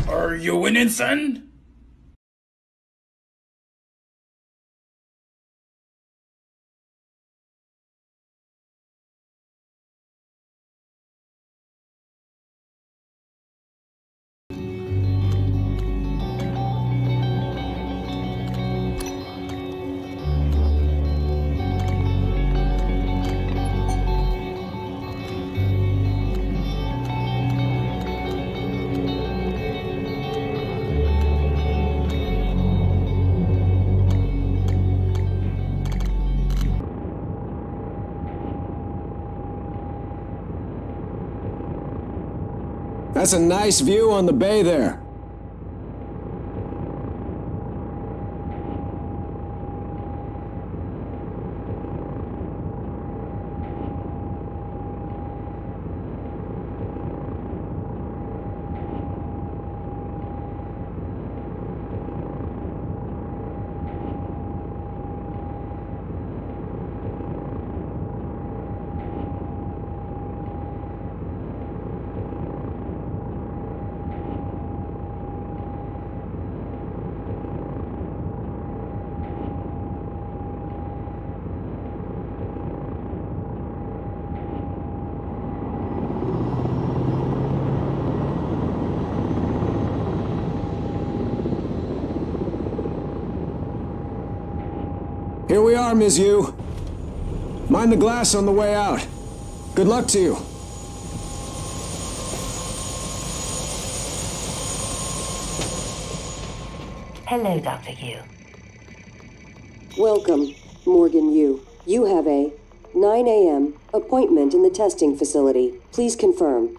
Are you winning, son? That's a nice view on the bay there. Here we are, Ms. Yu. Mind the glass on the way out. Good luck to you. Hello, Dr. Yu. Welcome, Morgan Yu. You have a 9 a.m. appointment in the testing facility. Please confirm.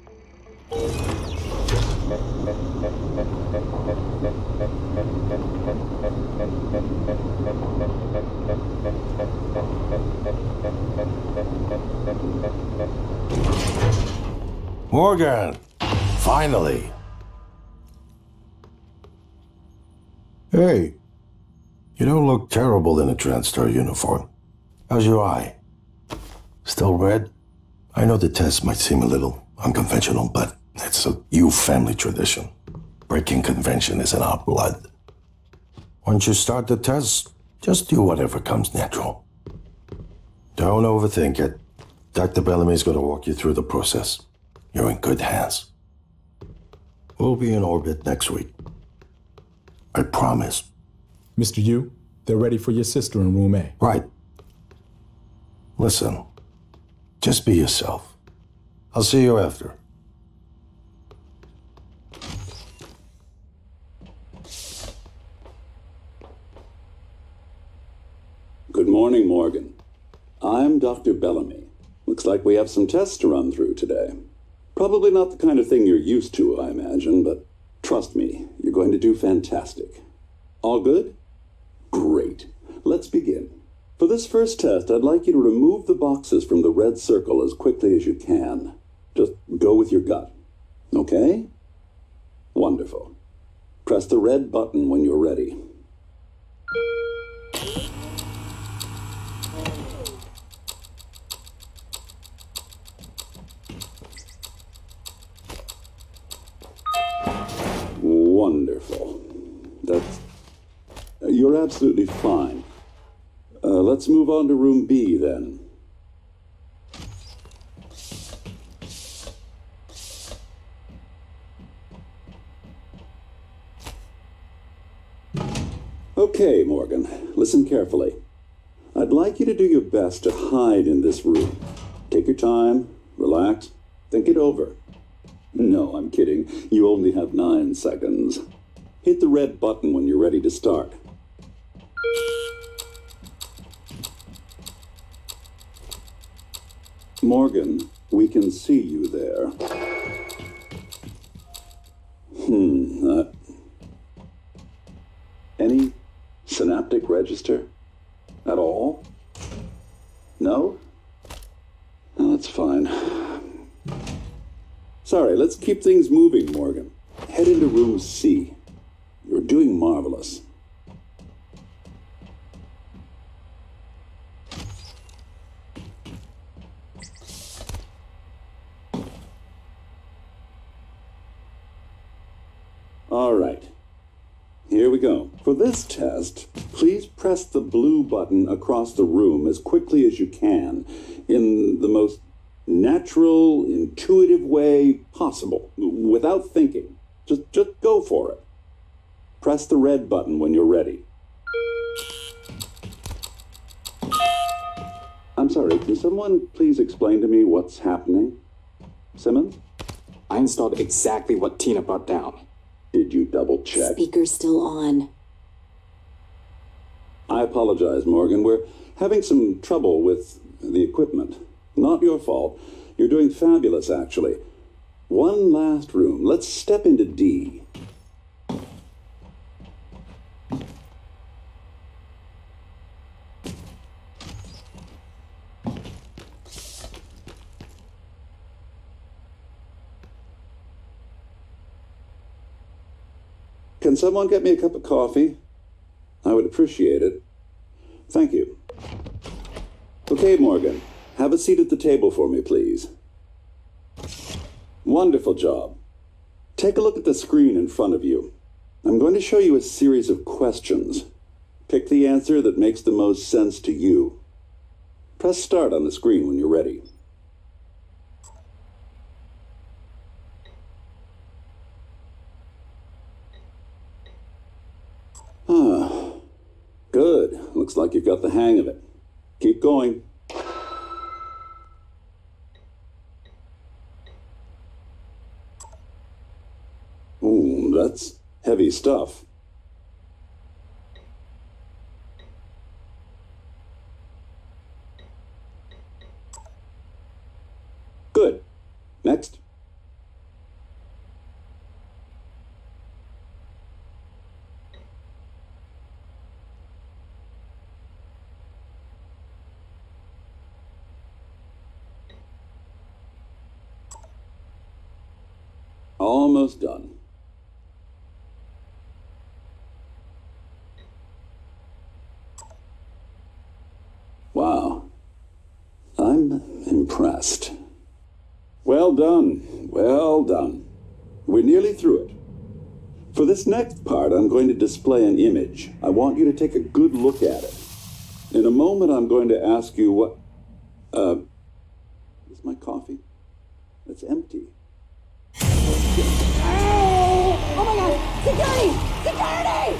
Morgan! Finally! Hey, you don't look terrible in a TranStar uniform. How's your eye? Still red? I know the test might seem a little unconventional, but it's a Yu family tradition. Breaking convention is in our blood. Once you start the test, just do whatever comes natural. Don't overthink it. Dr. Bellamy's gonna walk you through the process. You're in good hands. We'll be in orbit next week. I promise. Mr. Yu, they're ready for your sister in room A. Right. Listen, just be yourself. I'll see you after. Good morning, Morgan. I'm Dr. Bellamy. Looks like we have some tests to run through today. Probably not the kind of thing you're used to, I imagine, but trust me, you're going to do fantastic. All good? Great. Let's begin. For this first test, I'd like you to remove the boxes from the red circle as quickly as you can. Just go with your gut. Okay? Wonderful. Press the red button when you're ready. Wonderful. You're absolutely fine. Let's move on to room B then. Okay, Morgan, listen carefully. I'd like you to do your best to hide in this room. Take your time, relax, think it over. No, I'm kidding. You only have 9 seconds. Hit the red button when you're ready to start. Morgan, we can see you there. Any synaptic register? At all? No? No, that's fine. Sorry, let's keep things moving, Morgan. Head into room C. You're doing marvelous. All right. Here we go. For this test, please press the blue button across the room as quickly as you can in the most natural, intuitive way possible, without thinking. Just go for it. Press the red button when you're ready. I'm sorry, can someone please explain to me what's happening? Simmons? I installed exactly what Tina brought down. Did you double check? Speaker's still on. I apologize, Morgan. We're having some trouble with the equipment. Not your fault. You're doing fabulous, actually. One last room. Let's step into D. Can someone get me a cup of coffee? I would appreciate it. Thank you. Okay, Morgan. Have a seat at the table for me, please. Wonderful job. Take a look at the screen in front of you. I'm going to show you a series of questions. Pick the answer that makes the most sense to you. Press start on the screen when you're ready. Good. Looks like you've got the hang of it. Keep going. Ooh, that's heavy stuff. Good. Next. Almost done. Wow. I'm impressed. Well done. Well done. We're nearly through it. For this next part, I'm going to display an image. I want you to take a good look at it. In a moment, I'm going to ask you what... is my coffee? It's empty. Oh my god! Security! Security!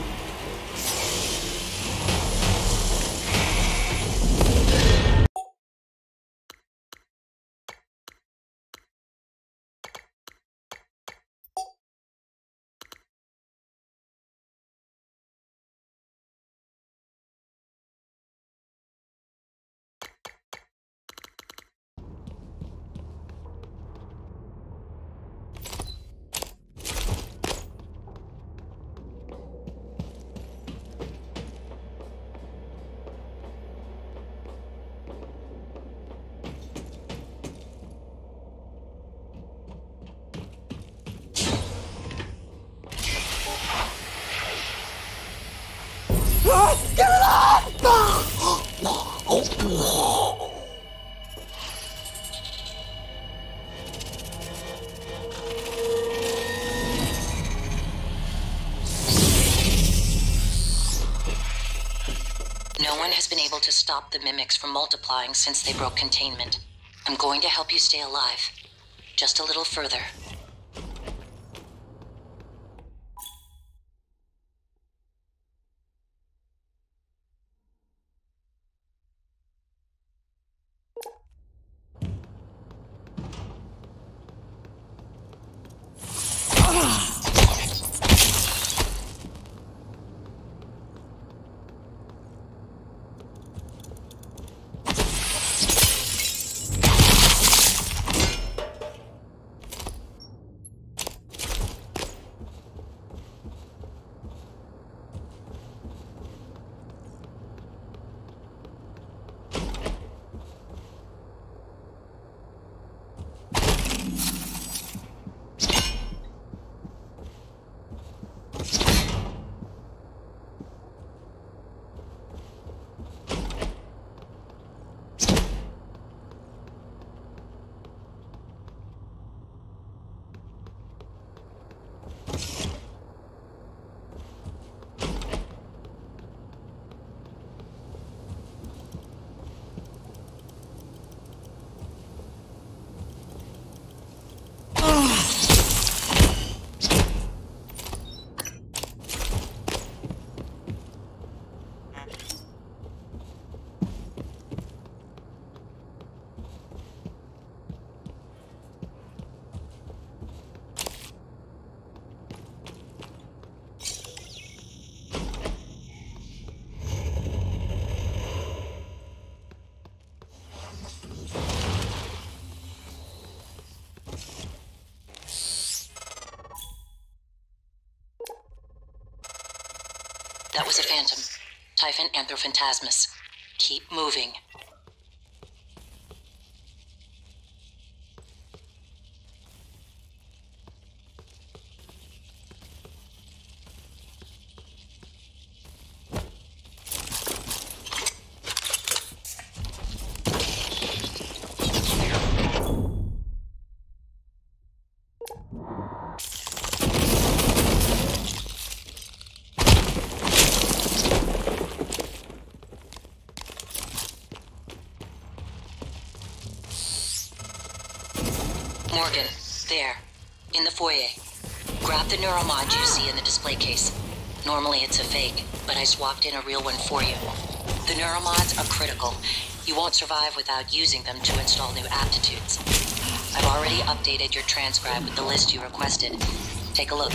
No one has been able to stop the mimics from multiplying since they broke containment. I'm going to help you stay alive. Just a little further. That was a phantom. Typhon Anthrophantasmus. Keep moving. Morgan, there, in the foyer. Grab the neuromod you see in the display case. Normally it's a fake, but I swapped in a real one for you. The neuromods are critical. You won't survive without using them to install new aptitudes. I've already updated your transcribe with the list you requested. Take a look.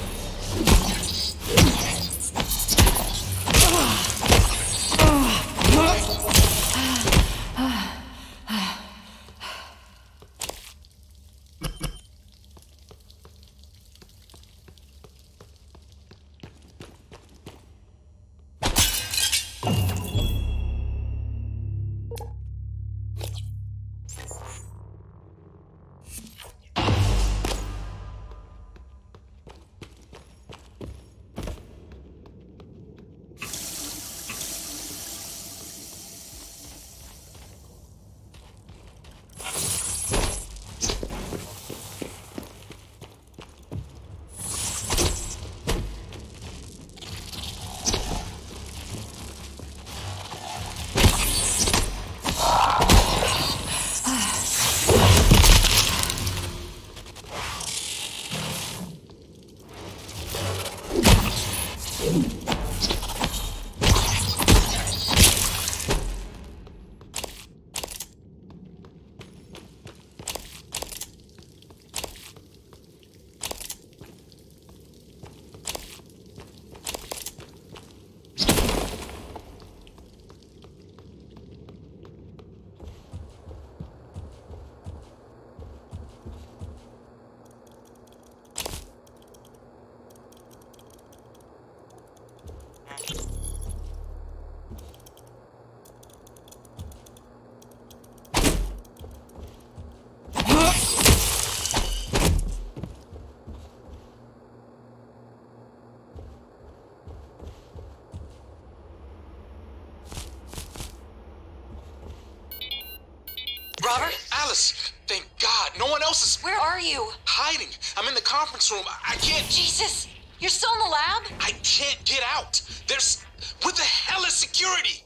Robert? Alice, thank God. No one else is... Where are you? Hiding. I'm in the conference room. I can't... Jesus! You're still in the lab? I can't get out. There's... What the hell is security?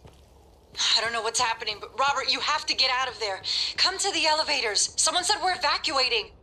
I don't know what's happening, but Robert, you have to get out of there. Come to the elevators. Someone said we're evacuating.